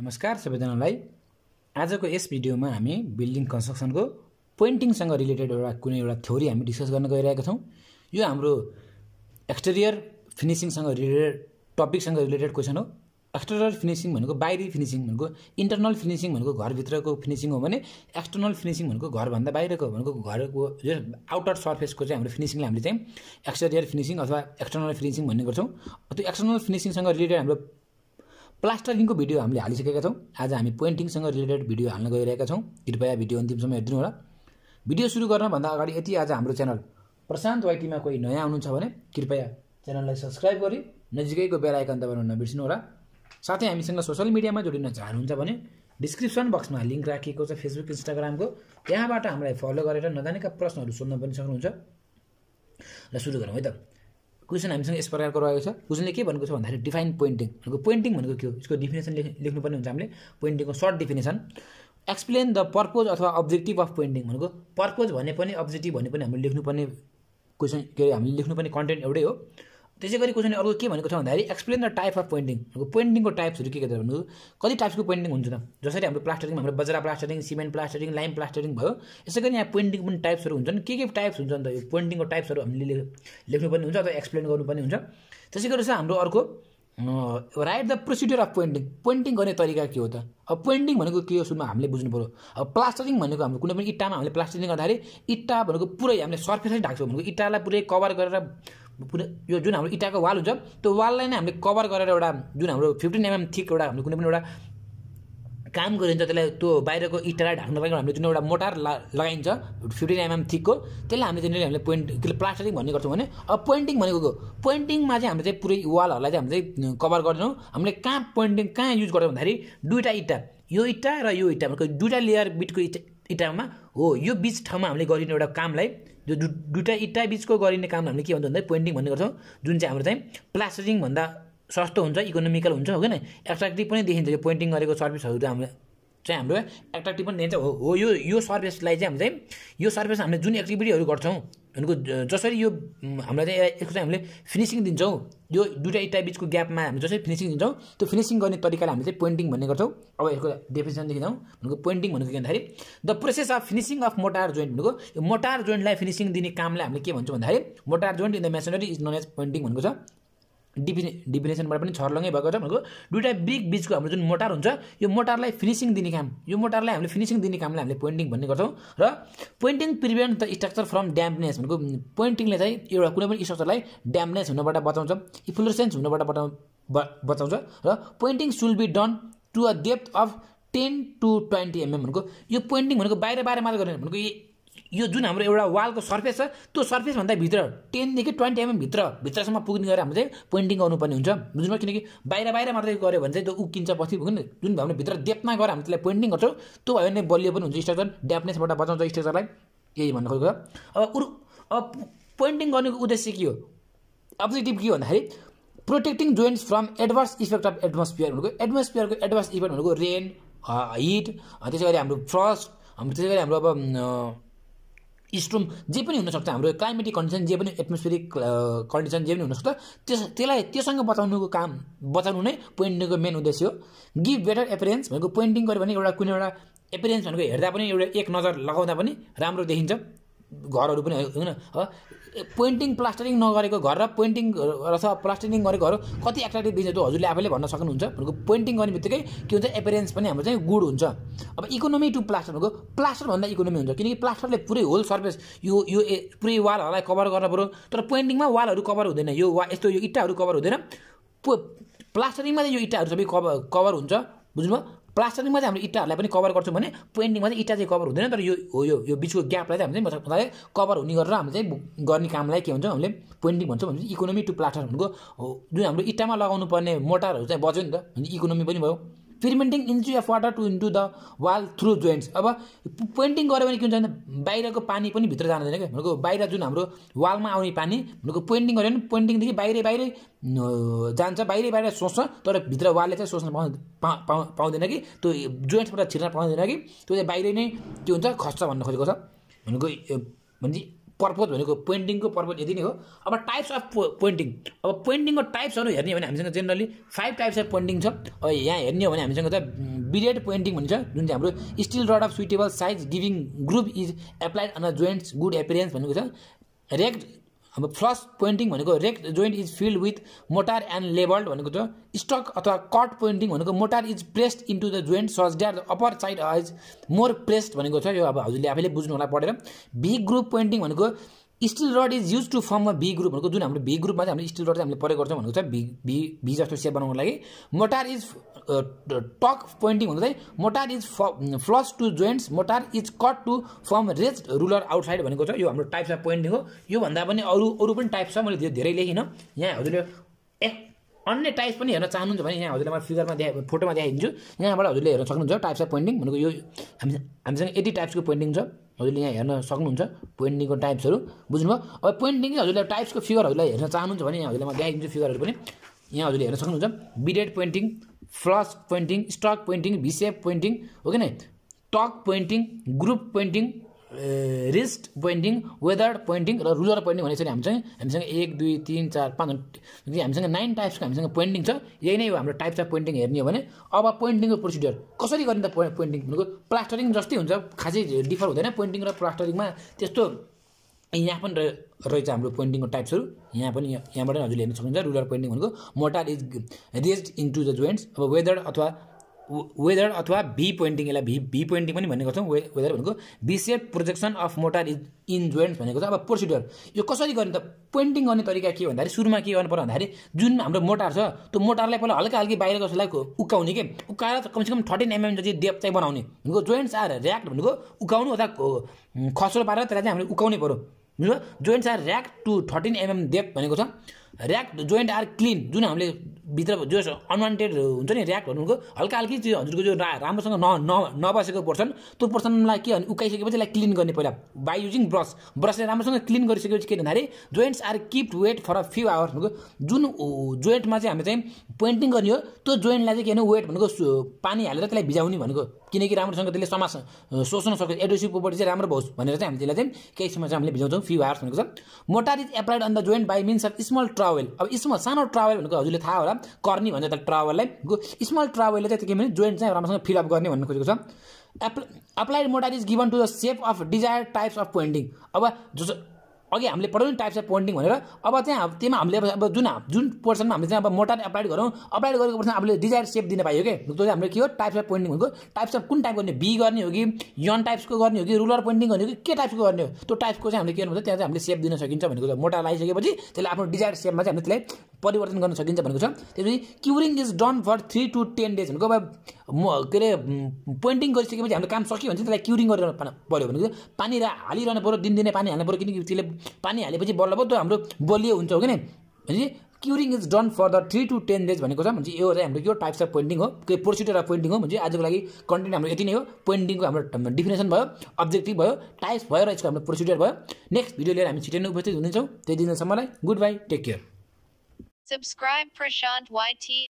नमस्कार सबैजनालाई। आजको यस भिडियोमा हामी बिल्डिङ कन्स्ट्रक्सनको पेन्टिङसँग रिलेटेड कुनै एउटा थ्योरी हामी डिस्कस गर्न गइरहेका छौं। यो हाम्रो एक्सटेरियर फिनिशिङसँग रिलेटेड टपिकसँग रिलेटेड क्वेशन हो। एक्सटेरियर फिनिशिङ भनेको बाहिरी फिनिशिङ भनेको, इन्टरनल फिनिशिङ भनेको घरभित्रको फिनिशिङ हो भने एक्सटर्नल फिनिशिङ भनेको घरभन्दा बाहिरको भनेको घरको जो आउटर सर्फेसको चाहिँ हाम्रो फिनिशिङले हामीले चाहिँ एक्सटेरियर फिनिशिङ अथवा एक्सटर्नल फिनिशिङ भन्ने गर्छौं। त्यो एक्सटर्नल फिनिशिङसँग रिलेटेड हाम्रो प्लास्टरिङको भिडियो हामीले हालिसकेका छौं। आज हामी पेन्टिङसँग रिलेटेड भिडियो हाल्न गइरहेका छौं। कृपया भिडियो अन्तिमसम्म हेर्दिनु होला। भिडियो सुरु गर्नभन्दा अगाडि यति, आज हाम्रो च्यानल प्रशान्त वाइटीमा कोही नयाँ हुनुहुन्छ भने कृपया च्यानललाई सब्स्क्राइब गरी नजिकैको बेल आइकन दबाउन नबिर्सिनु होला। साथै हामीसँग सोशल मिडियामा जोडिन चाहनुहुन्छ भने डिस्क्रिप्सन बक्समा लिंक राखिएको छ फेसबुक इन्स्टाग्रामको, त्यहाँबाट हामीलाई फलो गरेर नजानेका प्रश्नहरू सोध्न पनि सक्नुहुन्छ। र सुरु गरौँ है त। क्वेशन हामीसँग यस प्रकारको रहेको छ। क्वेशनले के भनेको छ भन्दाखेरि डिफाइन पेन्टिङ भनेको, पेन्टिङ भनेको के हो यसको डिफिनेसन लेख्नुपर्ने हुन्छ हामीले। पेन्टिङको short definition, explain the purpose अथवा अब्जेक्टिभ अफ पेन्टिङ भनेको पर्पज भने पनि अब्जेक्टिभ भने पनि हामीले लेख्नुपर्ने क्वेशन के हामीले लेख्नुपर्ने कन्टेन्ट एउटै हो। त्यसै गरी क्वेशनले अर्को के भनेको छ भन्दाखेरि explain the type of painting भनेको पेन्टिङको टाइप्सहरू के भनेको कति टाइप्सको पेन्टिङ हुन्छ त। जसरी हाम्रो प्लास्टरिङमा हाम्रो बजरा प्लास्टरिङ, सिमेन्ट प्लास्टरिङ, लाइम प्लास्टरिङ भयो, यसै गरी यहाँ पेन्टिङ पनि टाइप्सहरू हुन्छन्। के टाइप्स हुन्छ नि त, यो पेन्टिङको टाइप्सहरू हामीले लेख्नुपर्ने हुन्छ अथवा एक्सप्लेन गर्नुपर्ने हुन्छ। त्यसै गरी चाहिँ हाम्रो अर्को write the procedure of painting, painting गर्ने तरिका के हो त। अब पेन्टिङ भनेको के हो सुरुमा हामीले बुझ्नु पर्यो। अब प्लास्टरिङ भनेको हाम्रो कुनै पनि इट्टामा हामीले प्लास्टरिङ गर्दाखेरि इट्टा भनेको पुरै हामीले सर्फेसै ढाक्छौँ भनेको, इट्टालाई पुरै कभर गरेर पुरै यो जुन हाम्रो इट्टाको वाल हुन्छ त्यो वाललाई नै हामीले कभर गरेर एउटा जुन हाम्रो 15 mm थिक एउटा हाम्रो कुनै पनि एउटा काम गरिन्छ त्यसलाई, त्यो बाहिरको इट्टालाई ढाक्नको लागि हामीले जुन एउटा मोटार लगाइन्छ 15 mm थिकको, त्यसलाई हामीले जुन हामीले प्लास्टरिङ भन्ने गर्छौँ भने। अब पेन्टिङ भनेको पेन्टिङमा चाहिँ हामीले चाहिँ पुरै वालहरूलाई चाहिँ हामीले चाहिँ कभर गर्दैनौँ। हामीले कहाँ पेन्टिङ कहाँ युज गर्छौँ भन्दाखेरि दुईवटा इट्टा, यो इट्टा र यो इट्टा भनेको दुईवटा लेयर बिटको इट्टामा हो, यो बिच ठाउँमा हामीले गरिने एउटा कामलाई जो दुईवटा इट्टा बिचको गरिने काम हामीले के भन्छ भन्दा पेन्टिङ भन्ने गर्छौँ। जुन चाहिँ हाम्रो चाहिँ प्लास्टरिङ भन्दा सस्तो हुन्छ, इकोनोमिकल हुन्छ, हो किन एट्र्याक्टिभ पनि देखिन्छ। यो पेन्टिङ गरेको सर्भिसहरू हाम्रो एट्र्याक्टिभ पनि देखिन्छ। हो यो सर्भिसलाई चाहिँ हामीले यो सर्भिस हामीले जुन एक्टिभिटीहरू गर्छौँ भनेको, जसरी यो हामीलाई चाहिँ यसको चाहिँ हामीले फिनिसिङ दिन्छौँ, यो दुईवटा इट्टा बिचको ग्यापमा हामीले जसरी फिनिसिङ दिन्छौँ त्यो फिनिसिङ गर्ने तरिकालाई हामीले चाहिँ पेन्टिङ भन्ने गर्छौँ। अब यसको डेफिनेसन देखिन्छौँ भनेको पेन्टिङ भनेको के भन्दाखेरि the process of finishing of mortar joint भनेको, यो मोटार जोइन्टलाई फिनिसिङ दिने कामलाई हामीले के भन्छौँ भन्दाखेरि mortar joint in the masonry is known as painting भनेको छ। डिफिनेसनबाट पनि छर्लङ्गै भएको छ भनेको दुईवटा ब्रिक बिचको हाम्रो जुन मोटार हुन्छ यो मोटारलाई फिनिसिङ दिने काम, यो मोटारलाई हामीले फिनिसिङ दिने कामलाई हामीले पेन्टिङ भन्ने गर्छौँ। र painting prevent the structure from dampness भनेको पेन्टिङले चाहिँ एउटा कुनै पनि स्ट्रक्चरलाई ड्याम्पनेस हुनबाट बचाउँछ, इफ्लोरेसेन्स हुनबाट बचाउँछ। र painting should be done to a depth of 10 to 20 mm भनेको यो पेन्टिङ भनेको बाहिर मात्र गर्ने भनेको यो जुन हाम्रो एउटा वालको सर्फेस छ त्यो सर्फेसभन्दा भित्र 10 देखि 20 mm भित्रसम्म पुग्ने गरेर हामीले चाहिँ पेन्टिङ गर्नुपर्ने हुन्छ, बुझ्नुभयो। किनकि बाहिर मात्रै गऱ्यो भने चाहिँ त्यो उक्किन्छ पछि, जुन हाम्रो भित्र डेप्थमा गएर हामीले त्यसलाई पेन्टिङ गर्छौँ त्यो भयो भने बलियो पनि हुन्छ स्ट्रक्चर, ड्याम्पनेसबाट बचाउँछ स्ट्रक्चरलाई, यही भन्नु खोजेको। अब पेन्टिङ गर्नेको उद्देश्य के हो, अब्जेक्टिभ के हो भन्दाखेरि protecting joints from adverse effect of atmosphere भनेको, एटमोस्फियरको एडभर्स इफेक्ट भनेको रेन, हिट, त्यसै गरी हाम्रो फ्रस्ट, त्यसै गरी हाम्रो अब स्टोम जे पनि हुनसक्छ, हाम्रो क्लाइमेटिक कन्डिसन जे पनि एटमोस्फियरिक कन्डिसन जे पनि हुनसक्छ त्योसँग बचाउनु नै पेन्टिङको मेन उद्देश्य हो। गिभ बेटर एपियरेन्स भनेको पेन्टिङ गर्यो भने एउटा कुनै एउटा एपियरेन्स भनेको हेर्दा पनि एउटा एक नजर लगाउँदा पनि राम्रो देखिन्छ घरहरू पनि, होइन। पेन्टिङ प्लास्टरिङ नगरेको घर र पेन्टिङ अथवा प्लास्टरिङ गरेको घर कति एट्र्याक्टिभ देखिन्छ त्यो हजुरले आफैले भन्न सक्नुहुन्छ भनेको। पेन्टिङ गर्ने बित्तिकै के हुन्छ एपियरेन्स पनि हाम्रो चाहिँ गुड हुन्छ। अब इकोनोमी टु प्लास्टर भनेको प्लास्टरभन्दा इकोनोमी हुन्छ, किनकि प्लास्टरले पुरै होल सर्फेस यो पुरै वालहरूलाई कभर गर्न पऱ्यो, तर पेन्टिङमा वालहरू कभर हुँदैन, यो यस्तो यो इट्टाहरू कभर हुँदैन। प्लास्टरिङमा चाहिँ यो इट्टाहरू सबै कभर हुन्छ, बुझ्नुभयो। प्लास्टरिङमा चाहिँ हामीले इट्टाहरूलाई पनि कभर गर्छौँ भने पेन्टिङमा चाहिँ इट्टा चाहिँ कभर हुँदैन, तर यो बिचको ग्यापलाई चाहिँ हामीले चाहिँ कभर हुने गरेर हामीले चाहिँ गर्ने कामलाई के भन्छ हामीले पेन्टिङ भन्छौँ। भने इकोनोमी टु प्लास्टर भनेको जुन हाम्रो इट्टामा लगाउनु पर्ने मोटारहरू चाहिँ बच्यो नि त, भने इकोनोमी पनि भयो। Preventing entry of water to into the wall through joints, अब पेन्टिङ गऱ्यो भने के हुन्छ भने बाहिरको पानी पनि भित्र जाँदैन क्या, भनेको बाहिर जुन हाम्रो वालमा आउने पानी भनेको पेन्टिङ गऱ्यो भने पेन्टिङदेखि बाहिरै जान्छ, बाहिरै सोच्छ, तर भित्र वालले चाहिँ सोच्न पाउँदैन कि त्यो जोइन्ट्सबाट छिर्न पाउँदैन कि त्यो चाहिँ बाहिरै नै के हुन्छ खस्छ भन्न खोजेको छ भनेको। भने पर्पज भनेको पोइन्टिङको पर्पज यति नै हो। अब टाइप्स अफ पोइन्टिङ, अब पोइन्टिङको टाइप्सहरू हेर्ने हो भने हामीसँग जेनरली 5 टाइप्स अफ पोइन्टिङ छ। अब यहाँ हेर्ने हो भने हामीसँग त बिडेड पोइन्टिङ भन्छ, जुन चाहिँ हाम्रो steel rod of suitable size giving group is applied on a joints good appearance भनेको छ। रेक्ट अब फ्लस पोइन्टिङ भनेको raked joint is filled with mortar and levelled भनेको छ। स्टक अथवा कट पोइन्टिङ भनेको mortar is placed into the joint such that the upper side is more placed भनेको छ। यो अब हजुरले आफैले बुझ्नु होला पढेर। भी ग्रुप पोइन्टिङ भनेको steel rod is use to form a V group भनेको, जुन हाम्रो भी ग्रुपमा चाहिँ हामीले स्टिल रड चाहिँ हामीले प्रयोग गर्छौँ भनेको छ भी जस्तो सेप बनाउनको लागि। मोटार इज टक पोइन्टिङ भनेको चाहिँ mortar is flush to joints, mortar is cut to form raised ruler outside भनेको छ। यो हाम्रो टाइप्स अफ पोइन्टिङ हो। यो भन्दा पनि अरू पनि टाइप्स छ, मैले धेरै लेखिनँ। यहाँ हजुरले अन्य टाइप्स पनि हेर्न चाहनुहुन्छ भने यहाँ हजुरले म फिगरमा फोटोमा देखाइदिन्छु, यहाँबाट हजुरले हेर्न सक्नुहुन्छ टाइप्स अफ पोइन्टिङ भनेको। यो हामीसँग 80 टाइप्सको पोइन्टिङ छ, हजुरले यहाँ हेर्न सक्नुहुन्छ पोइन्टिङको टाइप्सहरू। बुझ्नुभयो? अब पोइन्टिङ हजुरले टाइप्सको फिगरहरूलाई हेर्न चाहनुहुन्छ भने यहाँ हजुरले म देखाइदिन्छु फिगरहरू पनि। यहाँ हजुरले हेर्न सक्नुहुन्छ beaded pointing, flush pointing, struck pointing, V shape pointing हो कि नै, tuck pointing, group pointing, recessed pointing, weathered pointing र रुलर पोइन्टिङ भनेको चाहिँ हामीसँग 1 2 3 4 5 हामीसँग 9 टाइप्सको हामीसँग पोइन्टिङ छ। यही नै हो हाम्रो टाइप्स अफ पोइन्टिङ हेर्ने हो भने। अब पोइन्टिङको प्रोसिड्युर कसरी गर्ने त? पोइन्टिङ भनेको प्लास्टरिङ जस्तै हुन्छ, खासै डिफर हुँदैन पोइन्टिङ र प्लास्टरिङमा। त्यस्तो यहाँ पनि रहेछ हाम्रो पोइन्टिङको टाइप्सहरू। यहाँ पनि यहाँबाट हजुरले हेर्न सक्नुहुन्छ। रुलर पोइन्टिङ भनेको mortar is raised into the joints. अब वेदर अथवा भी पोइन्टिङ, यसलाई भी पोइन्टिङ पनि भन्ने गर्छौँ। वेदर भनेको V shape projection of mortar is in joints भनेको छ। अब प्रोसिड्युर यो कसरी गर्ने त? पोइन्टिङ गर्ने तरिका के भन्दाखेरि सुरुमा के गर्नु पर्यो भन्दाखेरि जुन हाम्रो मोटार छ त्यो मोटारलाई पहिला हल्का बाहिर कसैलाई उकाउने के, उकाएर कमसेकम 13 mm जति डेप्थ चाहिँ बनाउने भनेको। जोइन्ट्स आर ऱ्याक्ड भनेको उकाउनु अथवा खस्रो पारेर त्यसलाई चाहिँ हामीले उकाउनै पर्यो। बुझ्यो? Joints are raked to 13 mm depth भनेको छ। ऱ्याक्ड जोइन्ट आर क्लिन, जुन हामीले भित्र जो अनवान्टेड हुन्छ नि ऱ्याक्ट भनेको हल्का त्यो हजुरको जो राम्रोसँग नबसेको पोर्सन, त्यो पोर्सनलाई के उकाइसकेपछि यसलाई क्लिन गर्ने पहिला बाई युजिङ ब्रसले राम्रोसँग क्लिन गरिसकेपछि के भन्दाखेरि joints are kept wet for a few hours भनेको। जुन जोइन्टमा चाहिँ हामीले चाहिँ पोइन्टिङ गर्ने हो त्यो जोइन्टलाई चाहिँ के भन्नु वेट भनेको पानी हालेर त्यसलाई भिजाउने भनेको, किनकि राम्रोसँग त्यसले सोच्न सक्छ एडोसिभ प्रोपर्टी चाहिँ राम्रो होस् भनेर चाहिँ हामीले त्यसलाई चाहिँ केही समय चाहिँ हामीले भिजाउँछौँ फ्यु आवर्स भनेको छ। Mortar is applied on the joint by means of small trowel. अब सानो ट्रावेल भनेको हजुरले थाहा होला, कर्नी भन्छ त ट्रावेललाई। स्मल ट्रावेलले चाहिँ के भने जोइन्ट चाहिँ राम्रोसँग फिलअप गर्ने भन्ने खोजेको छ। Applied mortar is given to the shape of desired types of pointing. अब अघि हामीले पढाउने टाइप्स अफ पोइन्टिङ भनेर, अब त्यहाँ त्यसमा हामीले अब जुन पोर्सनमा हामीले चाहिँ अब मोटार एप्लाइड गरेको पोर्सन हामीले डिजायर सेप दिन पाइयो कि। त्यो चाहिँ हाम्रो के हो टाइप्स अफ पोइन्टिङ भनेको। टाइप्स अफ कुन टाइप गर्ने, बी गर्ने हो कि यन टाइप्सको गर्ने हो कि रुलर पोइन्टिङ गर्ने हो कि के टाइप्सको गर्ने हो, त्यो टाइप्सको चाहिँ हामीले के गर्नु हुन्छ त्यहाँ चाहिँ हामीले सेप दिन सकिन्छ भनेको छ। मोटार लगाइसकेपछि त्यसलाई आफ्नो डिजायर सेपमा चाहिँ हामीले त्यसलाई परिवर्तन गर्न सकिन्छ भनेको छ। त्यसपछि curing is done for 3 to 10 days भनेको। अब के अरे पोइन्टिङ गरिसकेपछि हाम्रो काम सकियो भने चाहिँ त्यसलाई क्युरिङ गरेर पऱ्यो भनेको पानी हालिरहनु पऱ्यो, दिनदिनै पानी हाल्नु पऱ्यो, किनकि त्यसले पानी हालेपछि बल्ल त्यो हाम्रो बलियो हुन्छ हो कि नै। भनेपछि curing is done for the 3 to 10 days भनेको छ। भने यो चाहिँ हाम्रो के हो टाइप्स अफ पोइन्टिङ हो, के प्रोसिड्युर अफ पोइन्टिङ हो। भने आजको लागि कन्टेन्ट हाम्रो यति नै हो। पोइन्टिङको हाम्रो डिफिनेसन भयो, अब्जेक्टिभ भयो, टाइप्स भयो र यसको हाम्रो प्रोसिड्युर भयो। नेक्स्ट भिडियो लिएर हामी छिटै नै उपस्थित हुनेछौँ। त्यही दिनसम्मलाई good bye, take care. Subscribe Prashant YT